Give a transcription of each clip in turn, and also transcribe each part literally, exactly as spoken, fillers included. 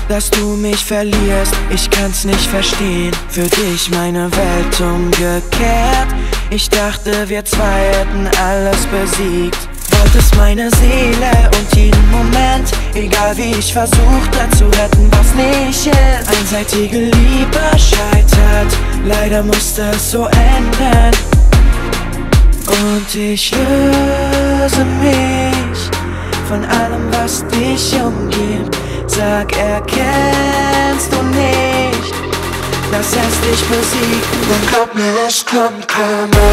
dass du mich verlierst, ich kann's nicht verstehen. Für dich meine Welt umgekehrt. Ich dachte, wir zwei hätten alles besiegt. Wolltest meine Seele und jeden Moment, egal wie ich versuchte zu retten, was nicht ist. Einseitige Liebe scheitert, leider musste es so enden. Und ich löse mich von allem, was dich umgibt. Sag, erkennst du nicht, dass es dich besiegt? Dann glaub mir, es kommt keiner.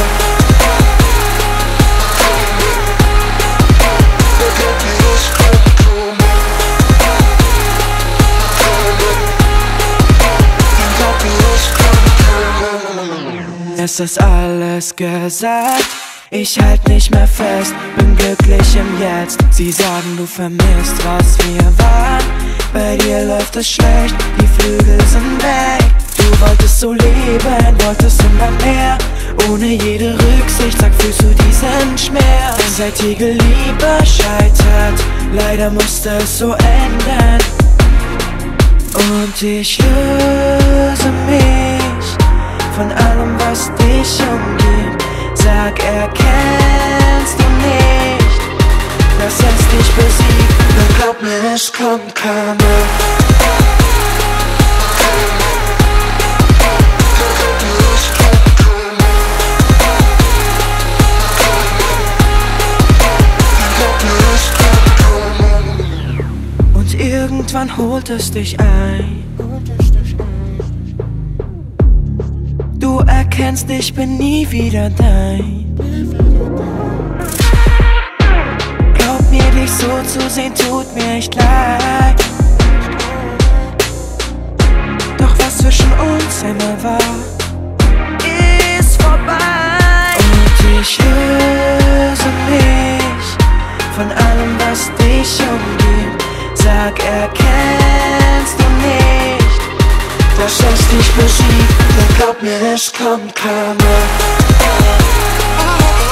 Es ist alles gesagt, ich halt nicht mehr fest, bin glücklich im Jetzt. Sie sagen, du vermisst, was wir waren. Bei dir läuft es schlecht, die Flügel sind weg. Du wolltest so leben, wolltest immer mehr. Ohne jede Rücksicht, sag, fühlst du diesen Schmerz? Einseitige Liebe scheitert, leider musste es so enden. Und ich löse mich von allem, was dich umgibt. Sag, erkennst du nicht, dass es dich besiegt? Dann glaub mir, es kommt keiner. Und irgendwann holt es dich ein. Du erkennst, ich bin nie wieder dein. Glaub mir, dich so zu sehen, tut mir echt leid. Doch was zwischen uns einmal war, ist vorbei. Und ich löse mich von allem, was dich umgibt. Sag, erkennst du nicht, dass es dich besiegt? Dann glaub mir, es kommt keiner.